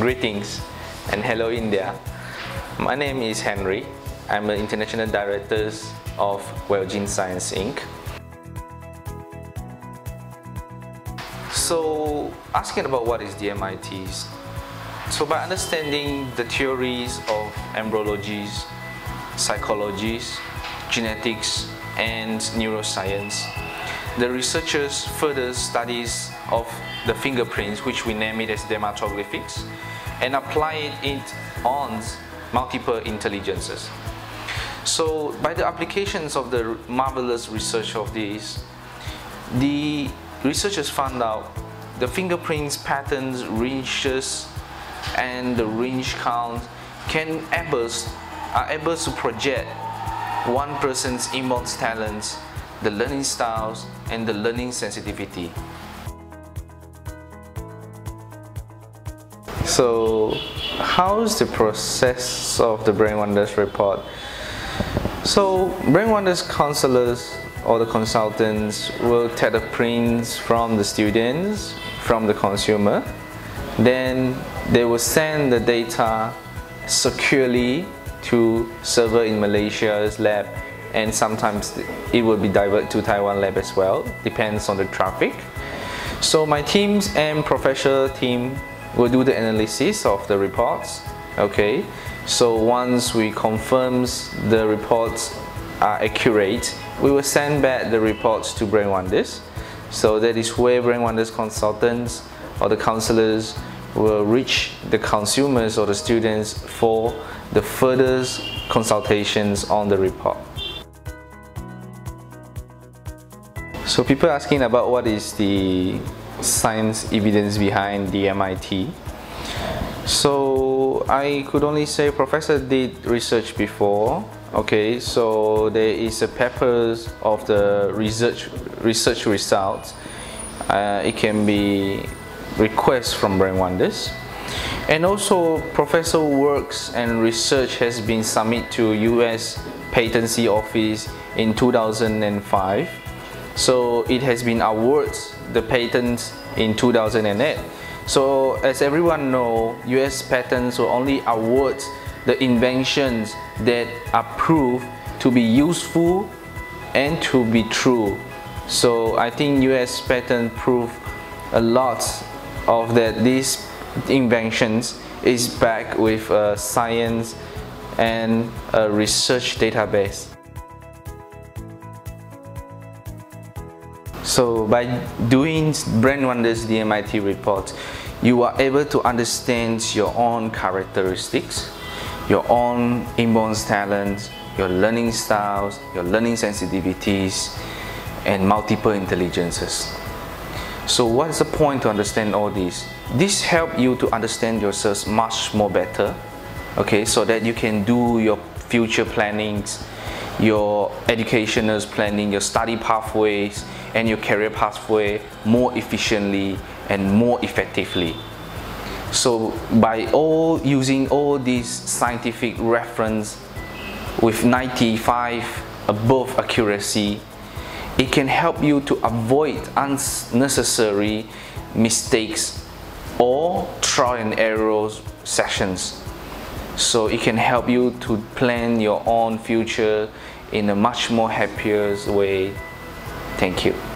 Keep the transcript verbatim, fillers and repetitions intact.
Greetings and hello India. My name is Henry. I'm the International Director of Wellgene Science Incorporated. So, asking about what is D M I T. So by understanding the theories of embryology, psychology, genetics and neuroscience, the researchers further studies of the fingerprints, which we name it as Dermatoglyphics, and apply it on multiple intelligences. So by the applications of the marvelous research of this, the researchers found out the fingerprints patterns, ranges, and the range count can able, are able to project one person's inborn talents, the learning styles, and the learning sensitivity. So, how's the process of the Brainwonders report? So, Brainwonders counselors or the consultants will take the prints from the students, from the consumer. Then they will send the data securely to server in Malaysia's lab, and sometimes it will be diverted to Taiwan lab as well, depends on the traffic. So my teams and professional team will do the analysis of the reports. Okay, so once we confirm the reports are accurate, we will send back the reports to Brainwonders. So that is where Brainwonders consultants or the counselors will reach the consumers or the students for the further consultations on the report. So people asking about what is the science evidence behind D M I T. So I could only say Professor did research before. Okay, so there is a papers of the research research results. Uh, it can be requests from Brainwonders, and also Professor works and research has been submitted to U S Patency Office in two thousand five. So it has been awarded the patent in two thousand eight. So as everyone know, U S patents will only award the inventions that are proved to be useful and to be true. So I think U S patent prove a lot of that these inventions is backed with uh, science and a research database. So by doing Brainwonders D M I T report, you are able to understand your own characteristics, your own inborn talents, your learning styles, your learning sensitivities, and multiple intelligences. So what is the point to understand all this? This helps you to understand yourself much more better, okay, so that you can do your future plannings, your educational planning, your study pathways, and your career pathway more efficiently and more effectively. So by all using all these scientific reference with ninety-five above accuracy, it can help you to avoid unnecessary mistakes or trial and error sessions. So it can help you to plan your own future in a much more happier way. Thank you.